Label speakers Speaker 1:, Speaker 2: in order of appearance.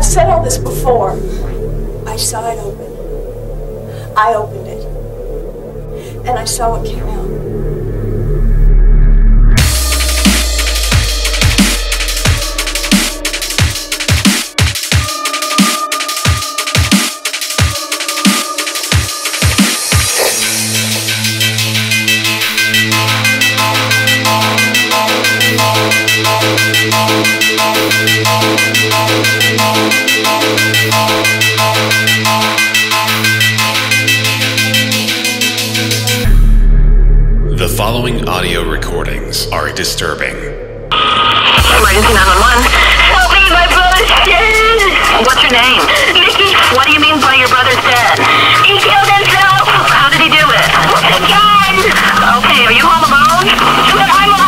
Speaker 1: said all this before. I saw it open. I opened it. And I saw what came out.
Speaker 2: The following audio recordings are disturbing.
Speaker 3: Emergency 911. Help me, my brother's dead. What's your name? Nikki. What do you mean by your brother's dead? He killed himself. How did he do it? With a gun. Okay, are you home alone? I'm